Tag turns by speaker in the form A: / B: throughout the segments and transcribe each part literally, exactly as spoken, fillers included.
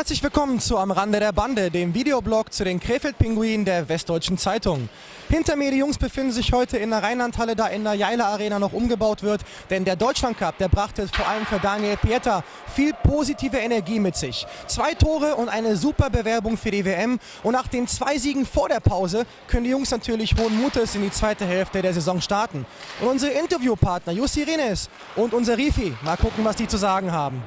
A: Herzlich willkommen zu Am Rande der Bande, dem Videoblog zu den Krefeld-Pinguinen der Westdeutschen Zeitung. Hinter mir die Jungs befinden sich heute in der Rheinlandhalle, da in der Jaila Arena noch umgebaut wird, denn der Deutschlandcup, der brachte vor allem für Daniel Pieter viel positive Energie mit sich. Zwei Tore und eine super Bewerbung für die W M, und nach den zwei Siegen vor der Pause können die Jungs natürlich hohen Mutes in die zweite Hälfte der Saison starten. Und unsere Interviewpartner Jussi Renes und unser Rifi, mal gucken, was die zu sagen haben.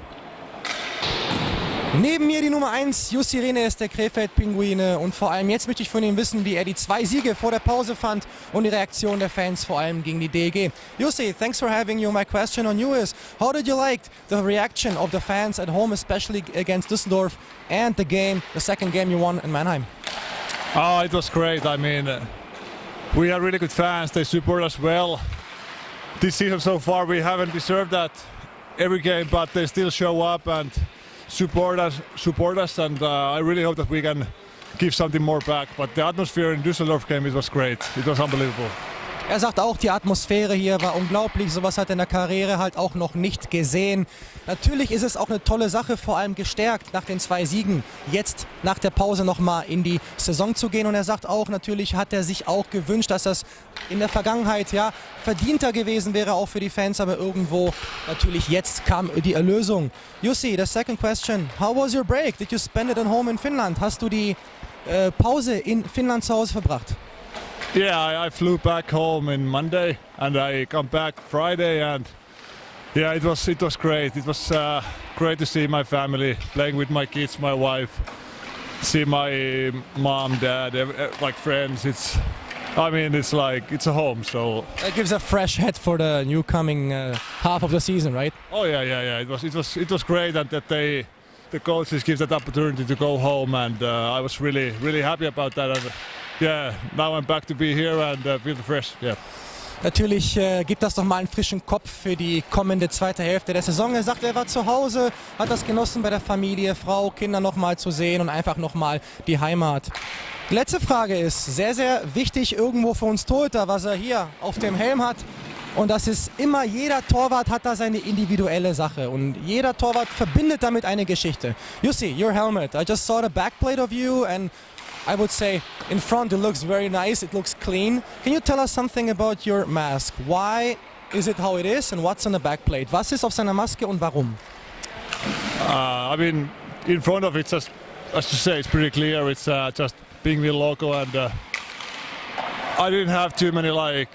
A: Neben mir die Nummer eins, Jussi Renes der Krefeld-Pinguine, und vor allem jetzt möchte ich von ihm wissen, wie er die zwei Siege vor der Pause fand und die Reaktion der Fans vor allem gegen die D E G. Jussi, thanks for having you. My question on you is, how did you like the reaction of the fans at home, especially against Düsseldorf, and the game, the second game you won in Mannheim?
B: Oh, it was great. I mean, uh, we are really good fans. They support us well. This season so far we haven't deserved that every game, but they still show up and support us, support us, and uh, I really hope that we can give something more back. But the atmosphere in Düsseldorf game, it was great. It was unbelievable.
A: Er sagt auch, die Atmosphäre hier war unglaublich, sowas hat er in der Karriere halt auch noch nicht gesehen. Natürlich ist es auch eine tolle Sache, vor allem gestärkt nach den zwei Siegen, jetzt nach der Pause nochmal in die Saison zu gehen. Und er sagt auch, natürlich hat er sich auch gewünscht, dass das in der Vergangenheit ja verdienter gewesen wäre, auch für die Fans, aber irgendwo natürlich jetzt kam die Erlösung. Jussi, the second question, how was your break? Did you spend it at home in Finland? Hast du die äh, Pause in Finnland zu Hause verbracht?
B: Yeah, I, I flew back home in Monday and I come back Friday, and yeah, it was it was great. It was uh, great to see my family, playing with my kids, my wife, see my mom, dad, like friends. It's, I mean, it's like it's a home. So
A: that gives a fresh head for the new coming uh, half of the season, right?
B: Oh yeah, yeah, yeah. It was it was it was great, and that they, the coaches give that opportunity to go home, and uh, I was really really happy about that. And, yeah, now I'm back to be here and uh, feel fresh. Yeah.
A: Natürlich äh, gibt das nochmal einen frischen Kopf für die kommende zweite Hälfte der Saison. Er sagt, er war zu Hause, hat das genossen, bei der Familie, Frau, Kinder nochmal zu sehen und einfach nochmal die Heimat. Die letzte Frage ist sehr, sehr wichtig irgendwo für uns Torhüter, was er hier auf dem Helm hat. Und das ist immer, jeder Torwart hat da seine individuelle Sache und jeder Torwart verbindet damit eine Geschichte. Jussi, your helmet, I just saw the backplate of you, and I would say in front it looks very nice, it looks clean. Can you tell us something about your mask? Why is it how it is and what's on the backplate? Was ist auf seiner Maske und warum?
B: Uh, I mean, in front of it, just as you say, it's pretty clear. It's uh, just Pinguine logo, and uh, I didn't have too many like,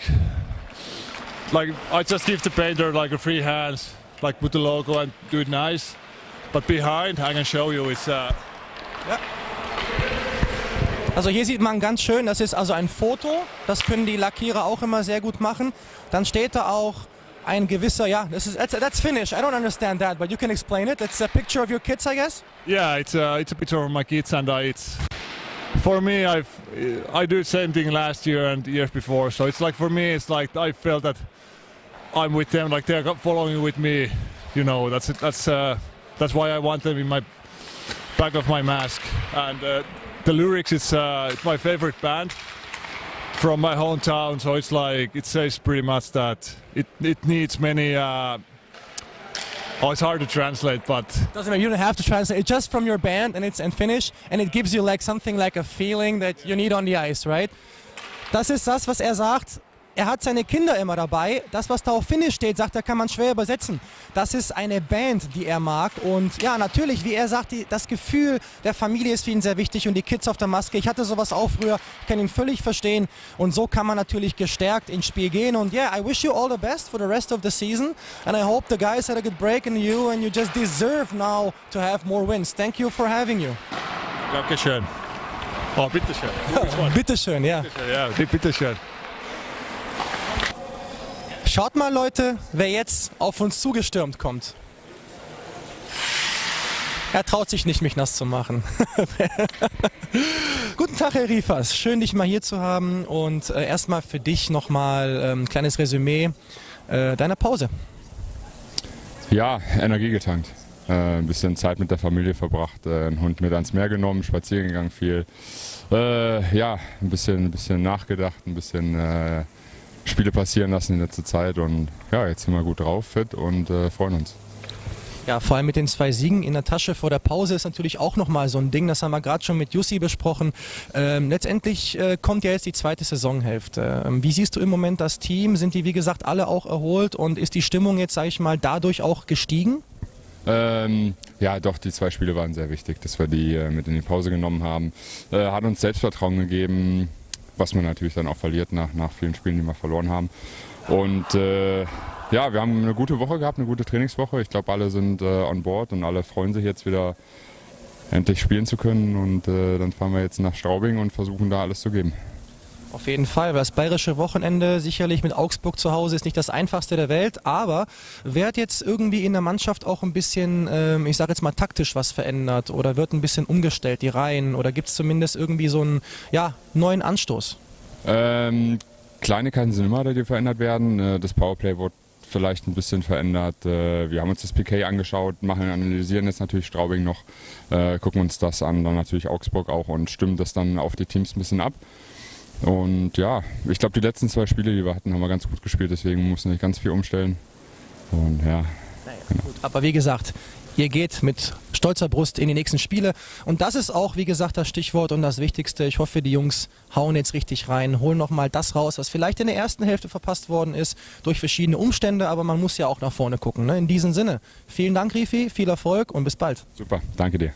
B: like I just give the painter like a free hands, like put the logo and do it nice. But behind, I can show you, it's. Uh,
A: yeah. Also hier sieht man ganz schön, das ist also ein Foto, das können die Lackierer auch immer sehr gut machen. Dann steht da auch ein gewisser, ja, this is, that's, that's Finnish, I don't understand that, but you can explain it. It's a picture of your kids, I guess?
B: Yeah, it's a, it's a picture of my kids, and I, it's, for me, I've, I do the same thing last year and years before, so it's like, for me, it's like, I felt that I'm with them, like they're following with me, you know, that's, that's, uh, that's why I want them in my back of my mask. And uh, the lyrics, it's, uh, it's my favorite band from my hometown, so it's like, it says pretty much that it, it needs many, uh, oh, it's hard to translate, but...
A: Doesn't matter, you don't have to translate, it's just from your band and it's in Finnish, and it gives you like something like a feeling that you need on the ice, right? Das ist das, was er sagt. Er hat seine Kinder immer dabei. Das, was da auf Finnisch steht, sagt er, kann man schwer übersetzen. Das ist eine Band, die er mag. Und ja, natürlich, wie er sagt, die, das Gefühl der Familie ist für ihn sehr wichtig und die Kids auf der Maske. Ich hatte sowas auch früher, ich kann ihn völlig verstehen. Und so kann man natürlich gestärkt ins Spiel gehen. Und yeah, I wish you all the best for the rest of the season. And I hope the guys had a good break in you and you just deserve now to have more wins. Thank you for having you.
B: Dankeschön. Oh, bitteschön.
A: Bitteschön, ja.
B: Bitteschön, ja, bitteschön.
A: Schaut mal, Leute, wer jetzt auf uns zugestürmt kommt. Er traut sich nicht, mich nass zu machen. Guten Tag, Herr Rifas. Schön, dich mal hier zu haben. Und äh, erstmal für dich nochmal ein ähm, kleines Resümee äh, deiner Pause.
C: Ja, Energie getankt. Äh, ein bisschen Zeit mit der Familie verbracht, äh, einen Hund mit ans Meer genommen, spazieren gegangen viel. Äh, ja, ein bisschen, ein bisschen nachgedacht, ein bisschen... Äh, Spiele passieren lassen in letzter Zeit, und ja, jetzt sind wir gut drauf, fit und äh, freuen uns.
A: Ja, vor allem mit den zwei Siegen in der Tasche vor der Pause ist natürlich auch nochmal so ein Ding, das haben wir gerade schon mit Jussi besprochen. Ähm, letztendlich äh, kommt ja jetzt die zweite Saisonhälfte. Ähm, wie siehst du im Moment das Team? Sind die, wie gesagt, alle auch erholt und ist die Stimmung jetzt, sage ich mal, dadurch auch gestiegen?
C: Ähm, ja, doch, die zwei Spiele waren sehr wichtig, dass wir die äh, mit in die Pause genommen haben. Äh, hat uns Selbstvertrauen gegeben, was man natürlich dann auch verliert nach, nach vielen Spielen, die wir verloren haben. Und äh, ja, wir haben eine gute Woche gehabt, eine gute Trainingswoche. Ich glaube, alle sind äh, on board und alle freuen sich jetzt wieder endlich spielen zu können. Und äh, dann fahren wir jetzt nach Straubing und versuchen da alles zu geben.
A: Auf jeden Fall, weil das bayerische Wochenende sicherlich mit Augsburg zu Hause ist nicht das einfachste der Welt, aber wird jetzt irgendwie in der Mannschaft auch ein bisschen, ähm, ich sage jetzt mal taktisch was verändert oder wird ein bisschen umgestellt, die Reihen, oder gibt es zumindest irgendwie so einen ja, neuen Anstoß?
C: Ähm, Kleinigkeiten sind immer, die verändert werden. Das Powerplay wurde vielleicht ein bisschen verändert. Wir haben uns das P K angeschaut, machen, analysieren jetzt natürlich Straubing noch, gucken uns das an, dann natürlich Augsburg auch und stimmen das dann auf die Teams ein bisschen ab. Und ja, ich glaube, die letzten zwei Spiele, die wir hatten, haben wir ganz gut gespielt, deswegen mussten wir nicht ganz viel umstellen. Und ja.
A: Naja, genau. Gut. Aber wie gesagt, ihr geht mit stolzer Brust in die nächsten Spiele und das ist auch, wie gesagt, das Stichwort und das Wichtigste. Ich hoffe, die Jungs hauen jetzt richtig rein, holen nochmal das raus, was vielleicht in der ersten Hälfte verpasst worden ist durch verschiedene Umstände, aber man muss ja auch nach vorne gucken. Ne? In diesem Sinne, vielen Dank, Rifi, viel Erfolg und bis bald.
C: Super, danke dir.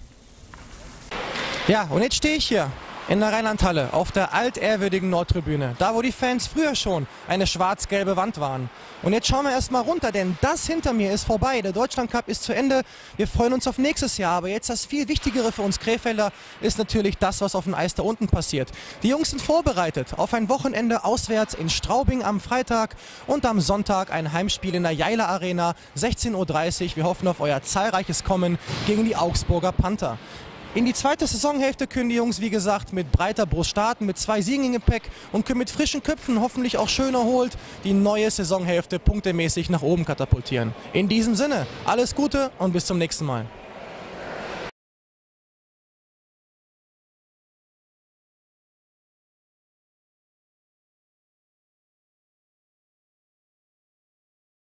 A: Ja, und jetzt stehe ich hier in der Rheinlandhalle auf der altehrwürdigen Nordtribüne, da wo die Fans früher schon eine schwarz-gelbe Wand waren. Und jetzt schauen wir erstmal runter, denn das hinter mir ist vorbei. Der Deutschlandcup ist zu Ende. Wir freuen uns auf nächstes Jahr, aber jetzt das viel Wichtigere für uns Krefelder ist natürlich das, was auf dem Eis da unten passiert. Die Jungs sind vorbereitet auf ein Wochenende auswärts in Straubing am Freitag und am Sonntag ein Heimspiel in der Jeiler Arena, sechzehn Uhr dreißig. Wir hoffen auf euer zahlreiches Kommen gegen die Augsburger Panther. In die zweite Saisonhälfte können die Jungs, wie gesagt, mit breiter Brust starten, mit zwei Siegen im Gepäck und können mit frischen Köpfen, hoffentlich auch schön erholt, die neue Saisonhälfte punktemäßig nach oben katapultieren. In diesem Sinne, alles Gute und bis zum nächsten Mal.